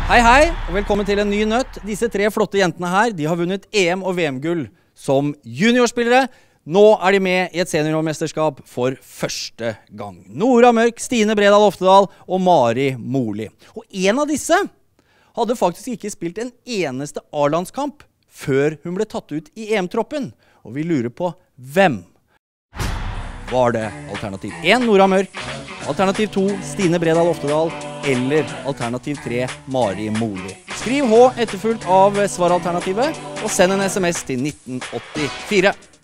Hei hei, og velkommen til en ny nøtt. Disse tre flotte jentene her, de har vunnet EM og VM-gull som juniorspillere. Nå er de med i et seniormesterskap for første gang. Nora Mørk, Stine Bredal Oftedal og Mari Moli. Og en av disse hadde faktisk ikke spilt en eneste A-landskamp før hun ble tatt ut i EM-troppen. Og vi lurer på hvem. Var det alternativ 1 Nora Mørk, alternativ 2 Stine Bredal Oftedal eller alternativ 3 Mari Moli? Skriv H etterfulgt av svaralternativet og send en SMS til 1984.